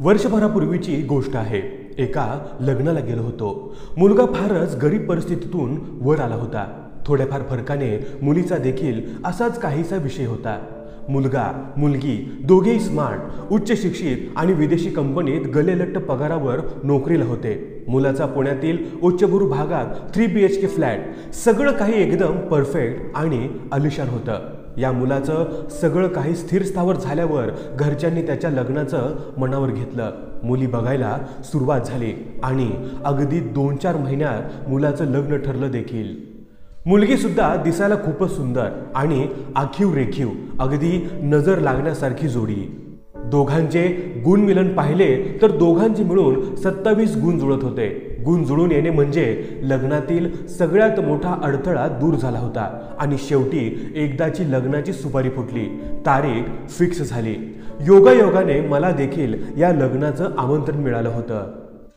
वर्षभरापूर्वीची गोष्ट आहे। एका लग्नाला गेलो होतो। मुलगा फारच गरीब परिस्थितीतून वर आला होता। थोड्याफार फरकाने मुलीचा देखील असाच काहीसा विषय होता। मुलगा मुलगी दोघेही स्मार्ट, उच्च शिक्षित आणि विदेशी कंपनीत गलेलट्ट पगारावर नोकरीला होते। मुलाचा पुण्यातील उच्चभ्रू भागात 3 BHK फ्लॅट, सगळं काही एकदम परफेक्ट आणि आलिशान होतं। या मुलाचं सगळं काही स्थिर स्थावर झाल्यावर घरच्यांनी त्याच्या लग्नाचं मनावर घेतलं। मुली बघायला सुरुवात झाली आणि अगदी 2-4 महिन्यात मुलाचं लग्न ठरलं देखील। मुलगी सुद्धा दिसायला खूपच सुंदर आणि आखीव रेखीव, अगदी नजर लागण्यासारखी जोडी। दोघांचे गुणमिलन पाहिले तर दोघांचे मिळून 27 गुण जुळत होते। गुण जुळून येणे म्हणजे लग्नातील सगळ्यात मोठा अडथळा दूर झाला होता आणि शेवटी एकदाची लग्नाची सुपारी फुटली, तारीख फिक्स झाली। योगायोगाने मला देखील या लग्नाचं आमंत्रण मिळालं होतं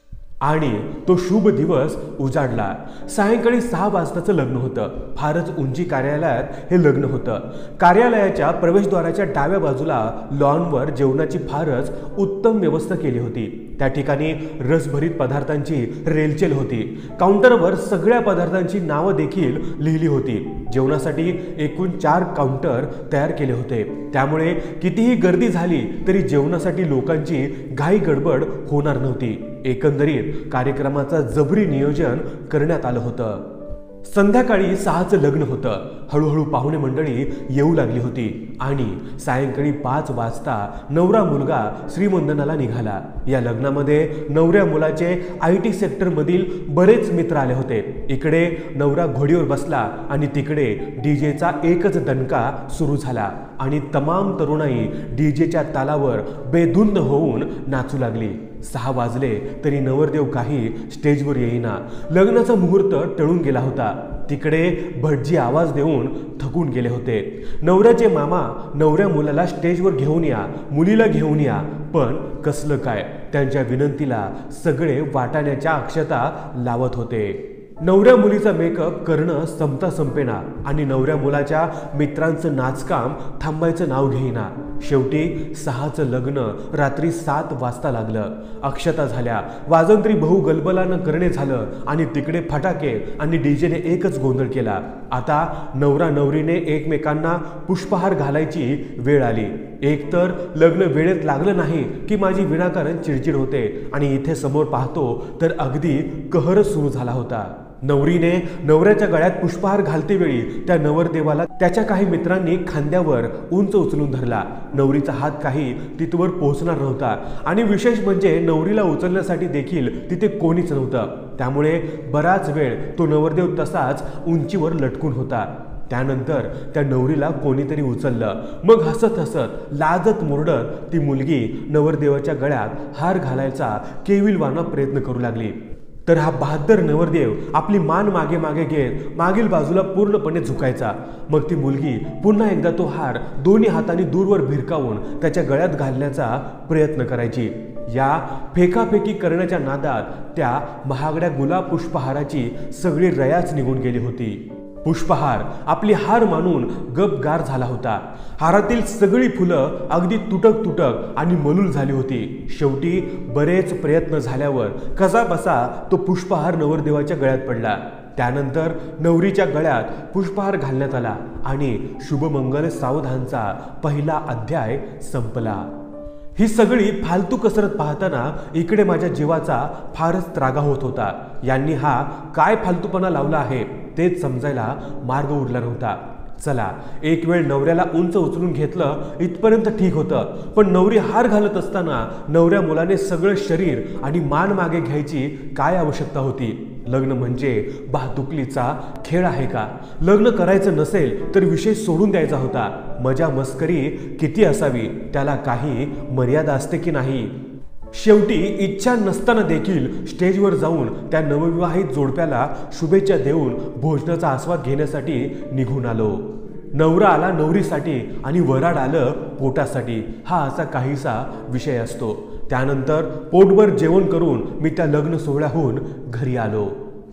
आणि तो शुभ दिवस उजाडला। सायंकाळी 6 वाजताचं लग्न होतं। फारच उंची कार्यालयात हे लग्न होतं। कार्यालयाच्या प्रवेशद्वाराच्या डाव्या बाजूला लॉनवर जेवणाची फारच उत्तम व्यवस्था केली होती। त्या ठिकाणी रसभरीत पदार्थांची रेलचेल होती। काउंटरवर सगळ्या पदार्थांची नावं देखील लिहिली होती। जेवणासाठी एकूण 4 काउंटर तयार केले होते, त्यामुळे कितीही गर्दी झाली तरी जेवणासाठी लोकांची घाई गडबड होणार नव्हती। एकंदरीत कार्यक्रमाचं जबरी नियोजन करण्यात आलं होतं। संध्याकाळी 6चं लग्न होतं। हळूहळू पाहुणे मंडळी येऊ लागली होती आणि सायंकाळी 5 वाजता नवरा मुलगा श्रीमंदनाला निघाला। या लग्नामध्ये नवऱ्या मुलाचे IT सेक्टरमधील बरेच मित्र आले होते। इकडे नवरा घोडीवर बसला आणि तिकडे डीजेचा एकच दणका सुरू झाला आणि तमाम तरुणाई डीजेच्या तालावर बेधुंद होऊन नाचू लागली। 6 वाजले तरी नवरदेव काही स्टेजवर येईना। लग्नाचा मुहूर्त टळून गेला होता। तिकडे भटजी आवाज देऊन थकून गेले होते। नवऱ्याचे मामा नवऱ्या मुलाला स्टेजवर घेऊन या, मुलीला घेऊन या, पण कसलं काय, त्यांच्या विनंतीला सगळे वाटाण्याच्या अक्षता लावत होते। नवऱ्या मुलीचा मेकअप करणं संपता संपेना आणि नवऱ्या मुलाच्या मित्रांचं नाचकाम थांबायचं नाव घेईना। शेवटी 6चं लग्न रात्री 7 वाजता लागलं। अक्षता झाल्या, वाजंत्री बहु गलबलानं करणे झालं आणि तिकडे फटाके आणि डीजेने एकच गोंधळ केला। आता नवरा नवरीने एकमेकांना पुष्पहार घालायची वेळ आली। एकतर लग्न वेळेत लागलं नाही की माझी विनाकारण चिडचिड होते आणि इथे समोर पाहतो तर अगदी कहरच सुरू झाला होता। नवरीने नवऱ्याच्या गळ्यात पुष्पहार घालते वेळी त्या नवरदेवाला त्याच्या काही मित्रांनी खांद्यावर उंच उचलून धरला। नवरीचा हात काही तिथवर पोहोचणार नव्हता आणि विशेष म्हणजे नवरीला उचलण्यासाठी देखील तिथे कोणीच नव्हतं। त्यामुळे बराच वेळ तो नवरदेव तसाच उंचीवर लटकून होता। त्यानंतर त्या नवरीला कोणीतरी उचललं। मग हसत हसत लाजत मुरडत ती मुलगी नवरदेवाच्या गळ्यात हार घालायचा केविलवाना प्रयत्न करू लागली। तर हा बहादर नवरदेव आपली मान मागे मागे घेत मागील बाजूला पूर्णपणे झुकायचा। मग ती मुलगी पुन्हा एकदा तो हार दोन्ही हातांनी दूरवर भिरकावून त्याच्या गळ्यात घालण्याचा प्रयत्न करायची। या फेकाफेकी करण्याच्या नादात त्या महागड्या गुलाब पुष्पहाराची सगळी रयाच निघून गेली होती। पुष्पहार आपली हार मानून गपगार झाला होता। हारातील सगळी फुलं अगदी तुटक तुटक आणि मलूल झाली होती। शेवटी बरेच प्रयत्न झाल्यावर कसाबसा तो पुष्पहार नवरदेवाच्या गळ्यात पडला। त्यानंतर नवरीच्या गळ्यात पुष्पहार घालण्यात आला आणि शुभमंगल सावधानचा पहिला अध्याय संपला। ही सगळी फालतू कसरत पाहताना इकडे माझ्या जीवाचा फारच त्रागा होत होता। यांनी हा काय फालतूपणा लावला आहे तेच समजायला मार्ग उरला नव्हता। चला, एक वेळ नवऱ्याला उंच उचलून घेतलं इथपर्यंत ठीक होतं, पण नवरी हार घालत असताना नवऱ्या मुलाने सगळं शरीर आणि मान मागे घ्यायची काय आवश्यकता होती? लग्न म्हणजे बहादुकलीचा खेळ आहे का? लग्न करायचं नसेल तर विषय सोडून द्यायचा होता। मजा मस्करी किती असावी, त्याला काही मर्यादा असते की नाही? शेवटी इच्छा नसताना देखील स्टेजवर जाऊन त्या नवविवाहित जोडप्याला शुभेच्छा देऊन भोजनाचा आस्वाद घेण्यासाठी निघून आलो। नवरा आला नवरीसाठी आणि वराड आलं पोटासाठी, हा असा काहीसा विषय असतो। त्यानंतर पोटभर जेवण करून मी त्या लग्न सोहळ्याहून घरी आलो।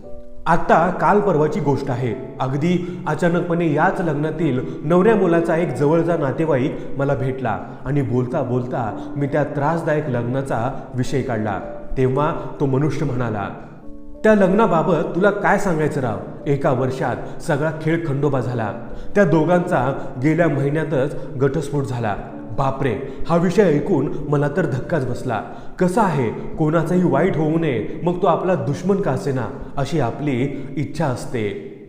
आता काल परवाची गोष्ट आहे। अगदी अचानकपणे याच लग्नातील नवऱ्या मुलाचा एक जवळचा नातेवाईक मला भेटला आणि बोलता बोलता मी त्या त्रासदायक लग्नाचा विषय काढला। तेव्हा तो मनुष्य म्हणाला, त्या लग्नाबाबत तुला काय सांगायचं राव, एका वर्षात सगळा खेळ खंडोबा झाला। त्या दोघांचा गेल्या महिन्यातच घटस्फोट झाला। बापरे, हा विषय ऐकून मला तर धक्काच बसला। कसं आहे, कोणाचाही वाईट होऊ नये, मग तो आपला दुश्मन का असेना, अशी आपली इच्छा असते।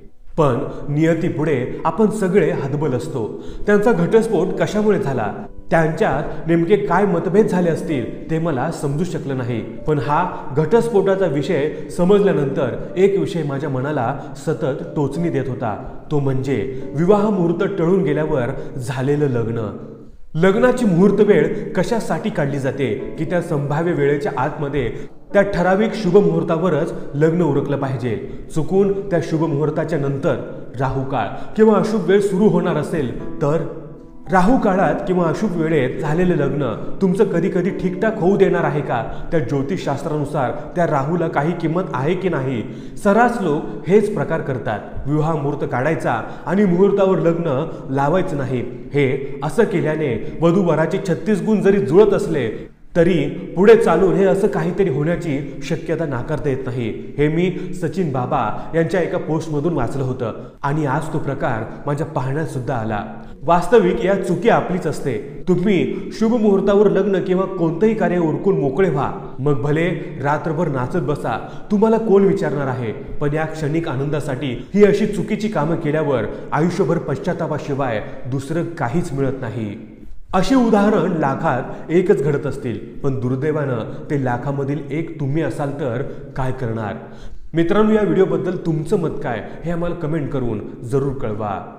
पण नियतीपुढे आपण सगळे हतबल असतो। त्यांचा घटस्फोट कशामुळे झाला, त्यांच्यात नेमके काय मतभेद झाले असतील ते मला समजू शकलं नाही। पण हा घटस्फोटाचा विषय समजल्यानंतर एक विषय माझ्या मनाला सतत टोचणी देत होता, तो म्हणजे विवाह मुहूर्त टळून गेल्यावर झालेलं लग्न। लग्नाची मुहूर्त वेळ कशासाठी काढली जाते की त्या संभाव्य वेळेच्या आतमध्ये त्या ठराविक शुभ मुहूर्तावरच लग्न उरकलं पाहिजे। चुकून त्या शुभ मुहूर्ताच्या नंतर राहू काळ किंवा अशुभ वेळ सुरू होणार असेल तर राहू काळात किंवा अशुभ वेळेत झालेलं लग्न तुमचं कधी कधी ठीकठाक होऊ देणार आहे का? त्या ज्योतिषशास्त्रानुसार त्या राहूला काही किंमत आहे की नाही? सर्रास लोक हेच प्रकार करतात। विवाह मुहूर्त काढायचा आणि मुहूर्तावर लग्न लावायचं नाही। हे असं केल्याने वधूवराचे 36 गुण जरी जुळत असले तरी पुढे चालून हे असं काहीतरी होण्याची शक्यता नाकारता येत नाही। हे मी सचिन बाबा यांच्या एका पोस्टमधून वाचलं होतं आणि आज तो प्रकार माझ्या पाहण्यात सुद्धा आला। वास्तविक या चुकी आपलीच असते। तुम्ही शुभ मुहूर्तावर लग्न किंवा कोणतंही कार्य उरकून मोकळे व्हा, मग भले रात्रभर नाचत बसा, तुम्हाला कोण विचारणार आहे। पण या क्षणिक आनंदासाठी ही अशी चुकीची कामं केल्यावर आयुष्यभर पश्चातापाशिवाय दुसरं काहीच मिळत नाही। अशी उदाहरण लाखात एकच घडत असतील, पण दुर्दैवानं ते लाखामधील एक तुम्ही असाल तर काय करणार? मित्रांनो, या व्हिडिओबद्दल तुमचं मत काय हे आम्हाला कमेंट करून जरूर कळवा।